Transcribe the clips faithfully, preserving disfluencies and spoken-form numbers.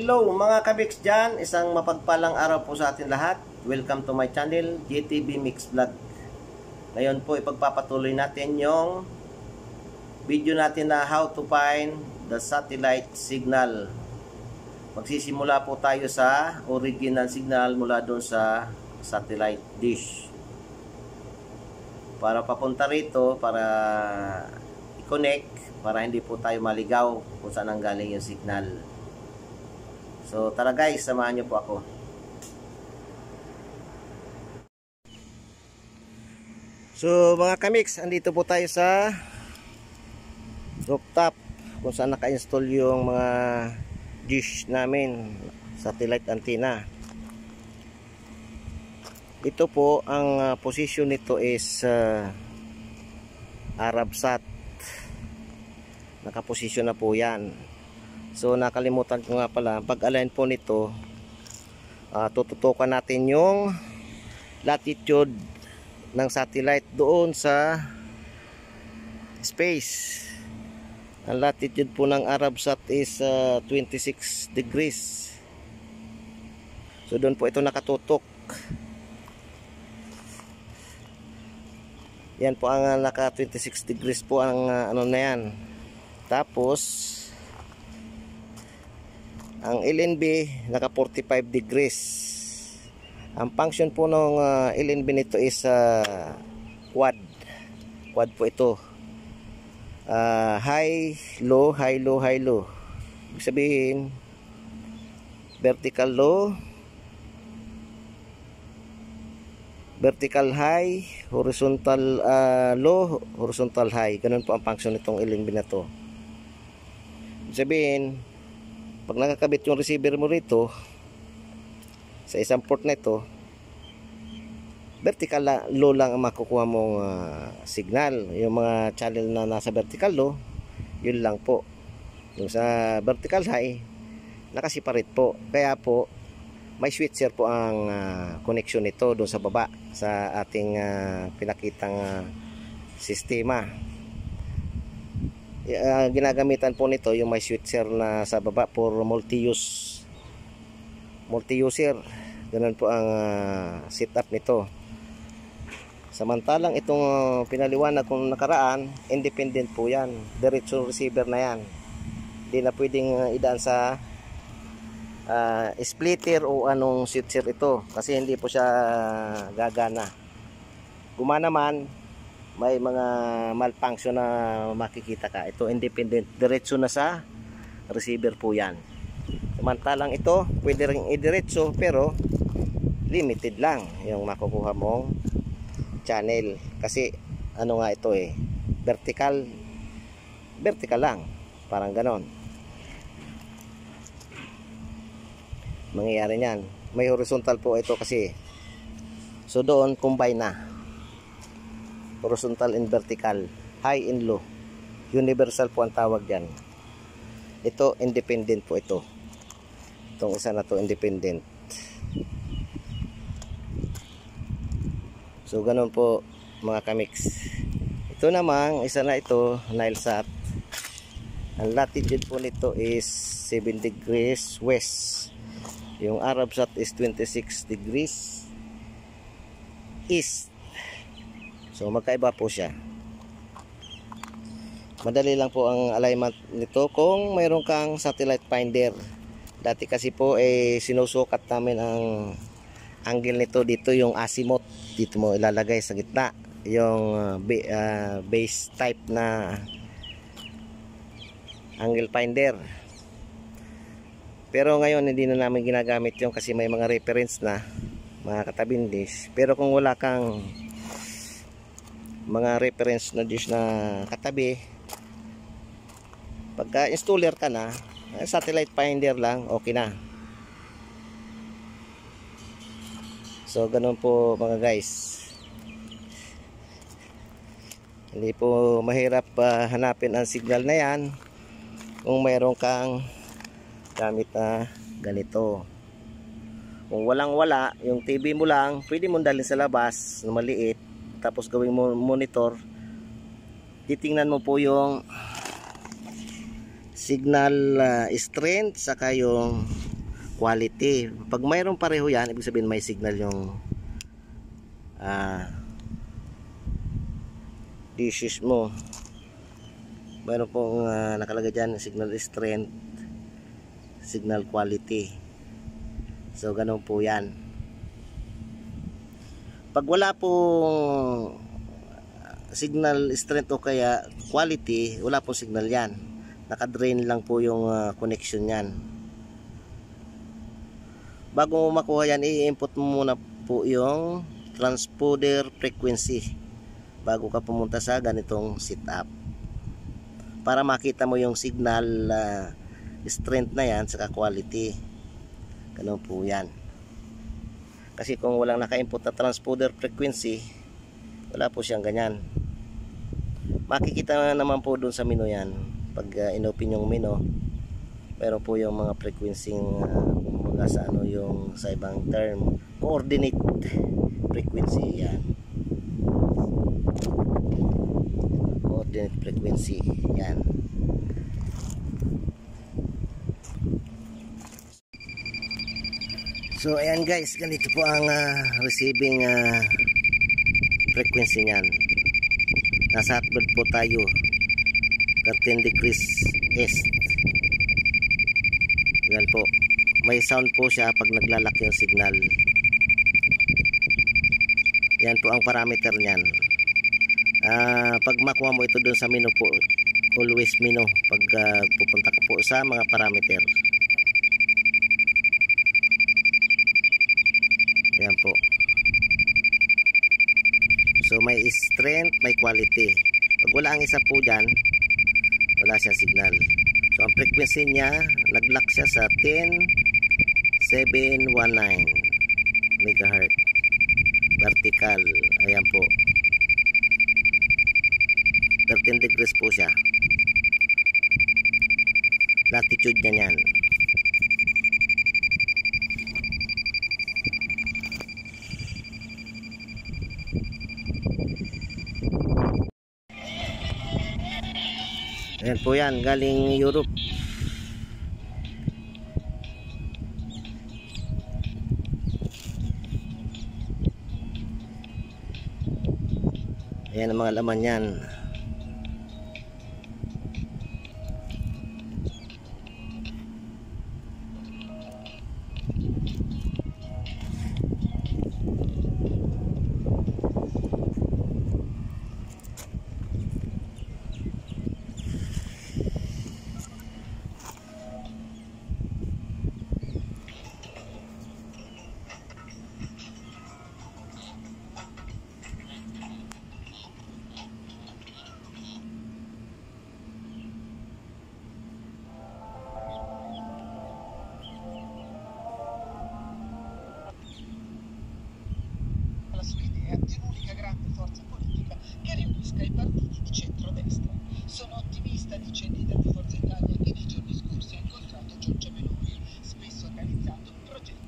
Hello mga kabiks dyan, isang mapagpalang araw po sa atin lahat. Welcome to my channel, J T B Mix Vlog. Ngayon po ipagpapatuloy natin yung video natin na how to find the satellite signal. Magsisimula po tayo sa original signal mula doon sa satellite dish. Para papunta rito, para i-connect, para hindi po tayo maligaw kung saan ang galing yung signal. So tara guys, samahan niyo po ako. So mga kamix, andito po tayo sa rooftop kung saan naka-install yung mga dish namin, satellite antenna. Ito po, ang uh, position nito is uh, Arabsat. Nakaposisyon na po yan. So nakalimutan ko nga pala, pag-align po nito, uh, tututukan natin yung latitude ng satellite doon sa space. Ang latitude po ng Arabsat is uh, twenty-six degrees. So doon po ito nakatutok. Yan po ang uh, naka twenty-six degrees po ang uh, ano na yan. Tapos ang L N B naka forty-five degrees. Ang function po ng uh, L N B nito is uh, quad. Quad po ito. Uh, high, low, high, low, high, low. Ibig sabihin, vertical low, vertical high, horizontal uh, low, horizontal high. Ganun po ang function nitong L N B na to. Ibig sabihin, pag nakakabit yung receiver mo rito sa isang port na ito, vertical low lang ang makukuha mong uh, signal. Yung mga channel na nasa vertical low, yun lang po. Yung sa vertical high, nakaseparate po. Kaya po may switcher po ang uh, connection nito doon sa baba sa ating uh, pinakitang uh, sistema. Uh, ginagamitan po nito yung may switcher na sa baba for multi-use multi-user. Ganun po ang uh, setup nito. Samantalang itong uh, pinaliwanag kong nakaraan, independent po yan, diretso receiver na yan. Hindi na pwedeng uh, idaan sa uh, splitter o anong switcher ito kasi hindi po siya gagana. Gumana man, may mga malfunction na makikita ka. Ito independent, diretso na sa receiver po yan. Samantalang ito pwede rin idiretso pero limited lang yung makukuha mong channel kasi ano nga ito eh, vertical vertical lang, parang ganon mangyayari nyan. May horizontal po ito kasi, so doon combine na horizontal and vertical, high and low, universal po ang tawag dyan. Ito independent po ito, itong isa na to independent. So ganun po mga kamix. Ito namang isa na ito, Nilesat. Ang latitude po nito is seven degrees west. Yung Arabsat is twenty-six degrees east. So magkaiba po siya. Madali lang po ang alignment nito kung mayroon kang satellite finder. Dati kasi po eh sinusukat namin ang angle nito dito, yung azimuth. Dito mo ilalagay sa gitna yung uh, uh, base type na angle finder. Pero ngayon hindi na namin ginagamit yung kasi may mga reference na mga katabing dish. Pero kung wala kang mga reference na dish na katabi, pagka installer ka na, satellite finder lang, okay na. So ganun po mga guys. Hindi po mahirap uh, hanapin ang signal na yan kung mayroon kang gamit na ganito. Kung walang wala, yung T V mo lang, pwede mo dalhin sa labas na maliit, tapos gawing mo monitor. Titingnan mo po yung signal uh, strength saka yung quality. Pag mayroong pareho yan, ibig sabihin may signal yung uh, dishes mo. Mayroon pong uh, nakalagay dyan signal strength, signal quality. So ganun po yan. Pag wala pong signal strength o kaya quality, wala pong signal yan. Naka-drain lang po yung uh, connection yan. Bago mo makuha yan, i-input mo muna po yung transponder frequency bago ka pumunta sa ganitong setup, para makita mo yung signal uh, strength na yan saka quality. Ganun po yan. Kasi kung walang naka-input na transponder frequency, wala po siyang ganyan. Makikita naman po dun sa menu yan. Pag uh, inopen yung menu, meron po yung mga frequency uh, kumbaga sa ano yung sa ibang term, coordinate frequency yan. Coordinate frequency yan. So ayan guys, ganito po ang uh, receiving uh, frequency niyan. Nasa hotbird po tayo thirteen degrees east. Yan po, may sound po siya pag naglalaki yung signal. Yan po ang parameter niyan. Uh, pag makuha mo ito dun sa menu po, always menu pag uh, pupunta ka po sa mga parameter. Yan po. So may strength, may quality. Pag wala ang isa po dyan, wala siyang signal. So ang frequency niya, nag-lock siya sa ten seven one nine megahertz vertical. Ayan po, thirteen degrees po siya. Latitude niya yan. Ayan po yan, galing Europe. Ayan ang mga laman yan. Di un'unica grande forza politica che riunisca i partiti di centrodestra. Sono ottimista, dice il leader di Forza Italia, che nei giorni scorsi ha incontrato Giorgia Meloni, spesso organizzato progetti.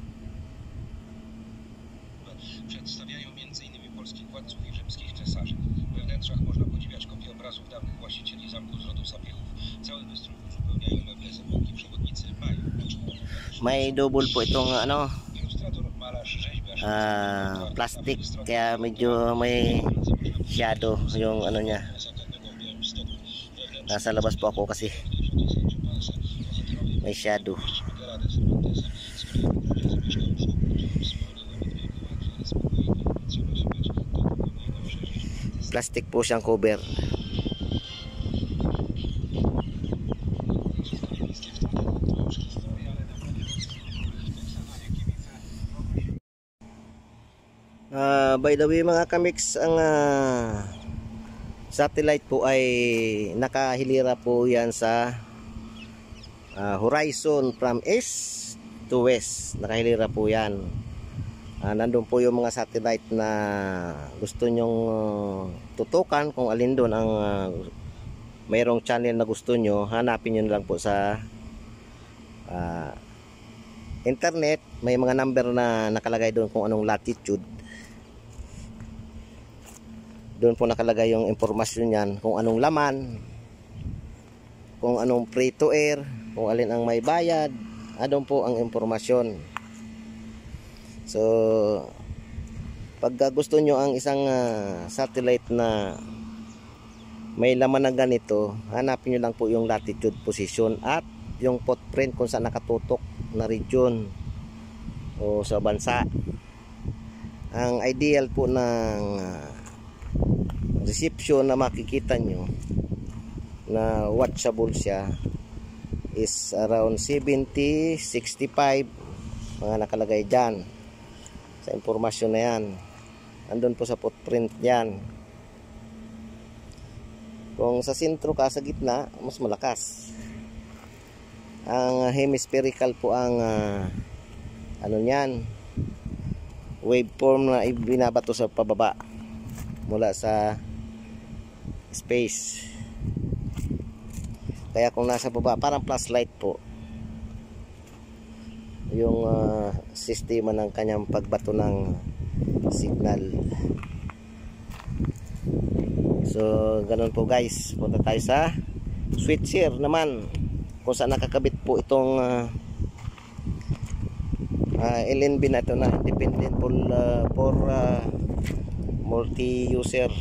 Przedstawiają między innymi polskich władców i rzymskich cesarzy. We wnętrzach można podziwiać kopie obrazów dawnych właścicieli zamku z rodu Sapiechów. Cały wystrój uzupełniają meble z epoki przewodnicy mają. May double po itong ano, Ilustrator, malarz, rzeźbiarz, uh, plastic, kaya medyo may shadow yung ano niya. Nasa labas po ako kasi may shadow. Plastic po siyang cover. Uh, by the way mga kamix, ang uh, satellite po ay nakahilira po yan sa uh, horizon from east to west. Nakahilira po yan. Uh, nandun po yung mga satellite na gusto nyong uh, tutukan. Kung alin doon ang uh, mayroong channel na gusto nyo, hanapin nyo lang po sa uh, internet. May mga number na nakalagay doon kung anong latitude. Doon po nakalagay yung impormasyon niyan, kung anong laman, kung anong free to air, kung alin ang may bayad, Adon po ang impormasyon. So pag gusto nyo ang isang uh, satellite na may laman na ganito, hanapin nyo lang po yung latitude position at yung footprint kung saan nakatutok na region o sa bansa. Ang ideal po ng uh, reception na makikita nyo na watchable siya is around seventy, sixty-five, mga nakalagay dyan sa impormasyon na yan. Andun po sa footprint yan. Kung sa sentro ka, sa gitna, mas malakas. Ang hemispherical po ang uh, ano niyan, waveform na ibinabato sa pababa mula sa space. Kaya kung nasa baba, parang flashlight po yung uh, sistema ng kanyang pagbato ng signal. So ganun po guys, punta tayo sa switcher naman kung saan nakakabit po itong uh, uh, L N B na ito na independent for, uh, for uh, multi-user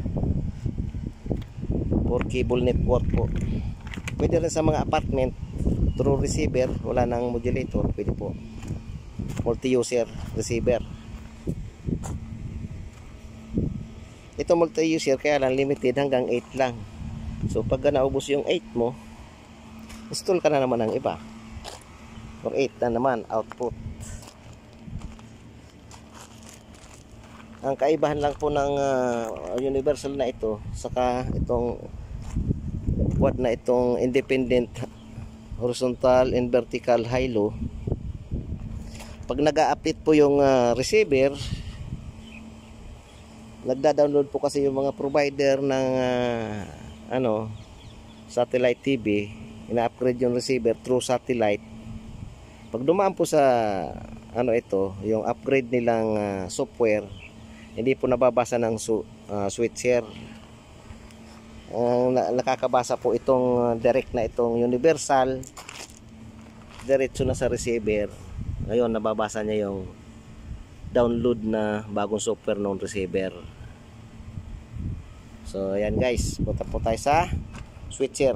for cable network po. Pwede rin sa mga apartment through receiver, wala nang modulator, pwede po multi-user receiver. Ito multi-user kaya lang limited hanggang eight lang. So pag naubos yung eight mo, install ka na naman ng iba for eight na naman output. Ang kaibahan lang po ng uh, universal na ito saka itong quad na itong independent horizontal and vertical high-low, pag nag-a-update po yung uh, receiver, nagda-download po kasi yung mga provider ng uh, ano satellite T V, ina-upgrade yung receiver through satellite. Pag dumaan po sa ano ito, yung upgrade nilang uh, software, hindi po nababasa ng su uh, switcher. Ang uh, nakakabasa po itong uh, direct na itong universal, diretso na sa receiver. Ngayon nababasa niya yung download na bagong software ng receiver. So ayan guys, punta po tayo sa switcher.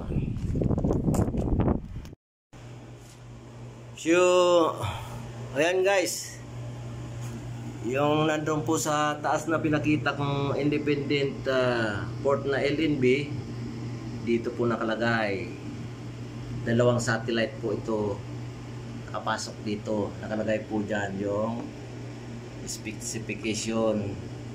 So ayan guys, yung nandun po sa taas na pinakita kong independent uh, port na L N B, dito po nakalagay dalawang satellite po ito nakapasok dito. Nakalagay po dyan yung specification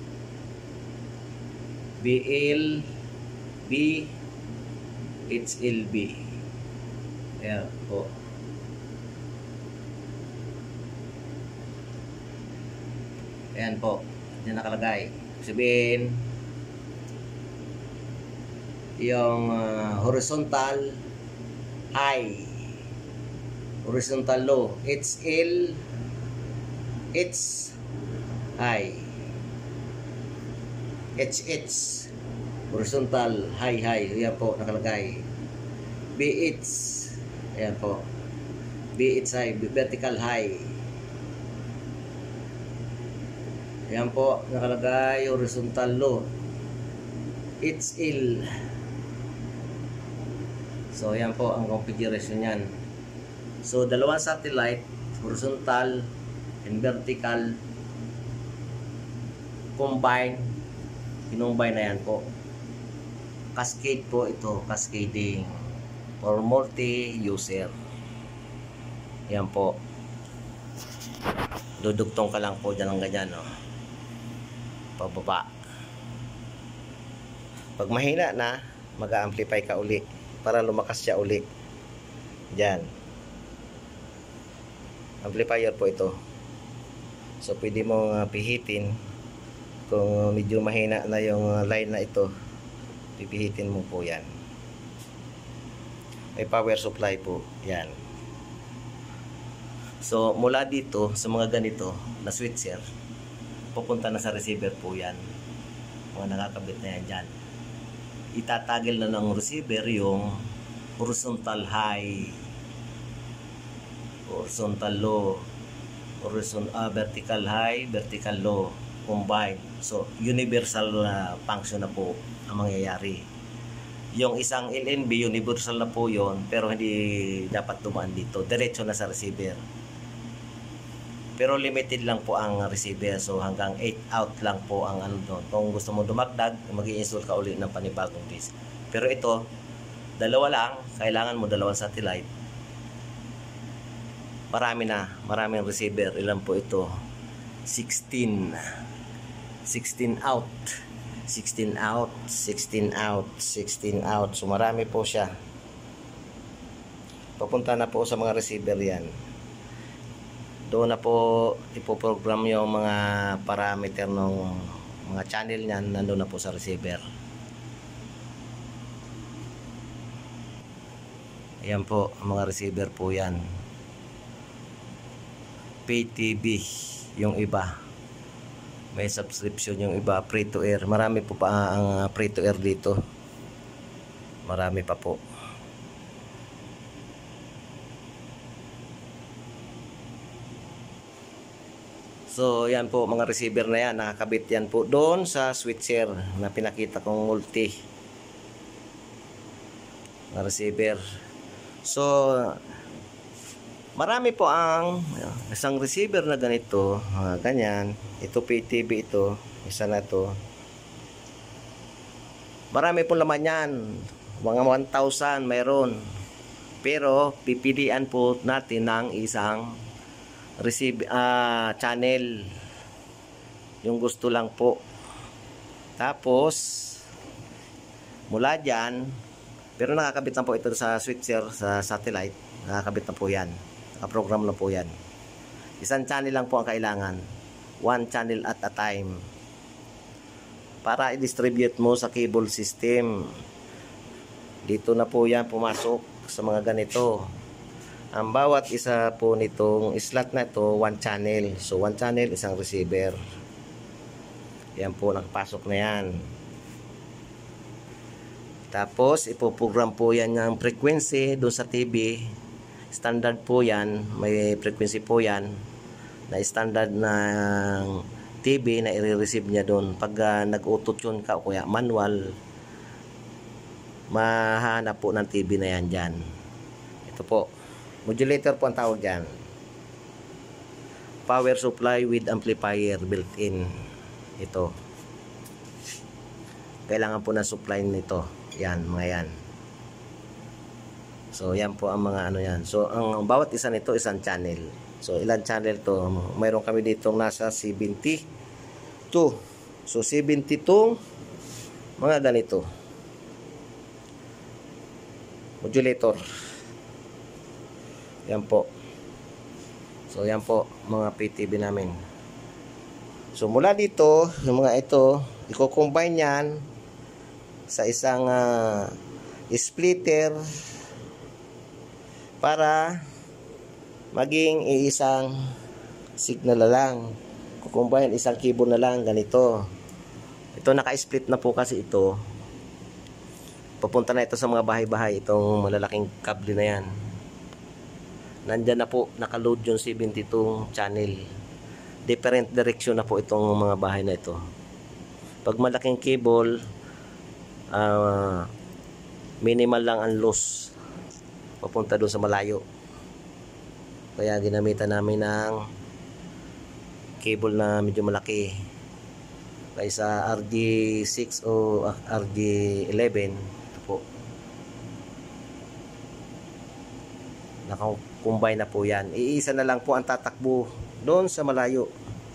B L B H L B. Ayan po. Ayan po, diyan nakalagay. Sabihin yung uh, horizontal high, horizontal low, H L H high, H H horizontal high high. Ayan po nakalagay. B H, ayan po, B H high, vertical high. Ayan po, nakalagay horizontal low, H L. So ayan po ang configuration niyan. So dalawang satellite, horizontal and vertical, combine, kinumbine na yan po. Cascade po ito, cascading or multi-user. Ayan po. Dudugtong ka lang po dyan ng ganyan, no? Pababa. Pag mahina na, mag-amplify ka uli para lumakas siya uli. Diyan. Amplifier po ito. So pwede mo uh, pihitin kung medyo mahina na yung line na ito. Pipihitin mo po yan. May power supply po. Yan. So mula dito sa mga ganito na switcher, pupunta na sa receiver po yan. Mga nakakabit na yan dyan. Itatagil na ng receiver yung horizontal high horizontal low, horizontal, uh, vertical high, vertical low, combine. So, universal uh, function na po ang mangyayari. Yung isang L N B, universal na po yon, pero hindi dapat dumaan dito. Diretso na sa receiver. Pero limited lang po ang receiver. So, hanggang eight out lang po ang ano doon. Kung gusto mo dumagdag, mag-i-install ka ulit ng panibagong disk. Pero ito, dalawa lang. Kailangan mo dalawang satellite. Marami na. Maraming receiver. Ilan po ito? sixteen. sixteen out. sixteen out. sixteen out. sixteen out. So, marami po siya. Papunta na po sa mga receiver yan. Doon na po ipoprogram yung mga parameter ng mga channel niyan, nandoon na po sa receiver. Ayan po, mga receiver po yan. Pay T V yung iba. May subscription yung iba, free to air. Marami po pa ang free to air dito. Marami pa po. So, yan po mga receiver na yan. Nakakabit yan po doon sa switcher na pinakita kong multi. Mga receiver. So, marami po ang isang receiver na ganito. Uh, ganyan. Ito P T V ito. Isa na to. Marami po laman yan. Mga one thousand mayroon. Pero, pipilian po natin ng isang receive uh, channel yung gusto lang po. Tapos mula dyan, pero nakakabit na po ito sa switcher sa satellite, nakakabit na po yan, nakaprogram na po yan. Isang channel lang po ang kailangan, one channel at a time, para i-distribute mo sa cable system. Dito na po yan pumasok sa mga ganito. Ang bawat isa po nitong slot na ito, one channel. So, one channel, isang receiver. Yan po, nakapasok na yan. Tapos, ipoprogram po yan ng frequency doon sa T V. Standard po yan. May frequency po yan. Na standard ng T V na i-receive niya doon. Pag uh, nag-auto-tune ka o kaya manual, mahanap po ng T V na yan dyan. Ito po. Modulator po ang tawag dyan. Power supply with amplifier built-in. Ito. Kailangan po na supply nito. Yan, mga yan. So, yan po ang mga ano yan. So, ang bawat isa nito, isang channel. So, ilan channel to? Mayroon kami dito nasa seventy-two. So, seventy-two mga ganito. Modulator. Yan po. So, yan po mga P T V namin. So, mula dito, yung mga ito, i-combine yan sa isang uh, splitter para maging isang signal na lang. I-combine isang cable na lang, ganito. Ito, naka-split na po kasi ito. Papunta na ito sa mga bahay-bahay, itong malalaking kable na yan. Nandyan na po, nakaload yung seventy-two channel. Different direction na po itong mga bahay na ito. Pag malaking cable, uh, minimal lang ang loss. Papunta doon sa malayo. Kaya ginamitan namin ng cable na medyo malaki. Kaysa R G six o R G eleven. Ito po. Naka-combine na po yan. Iisa na lang po ang tatakbo doon sa malayo.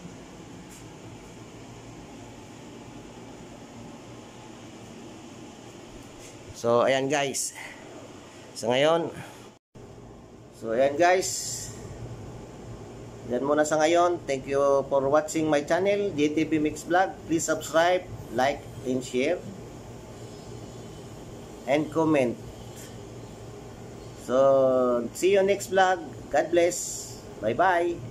So, ayan guys. So, ngayon. So, ayan guys. Yan muna sa ngayon. Thank you for watching my channel, J T B Mix Vlog. Please subscribe, like, and share. And comment. So, see you next vlog. God bless. Bye-bye.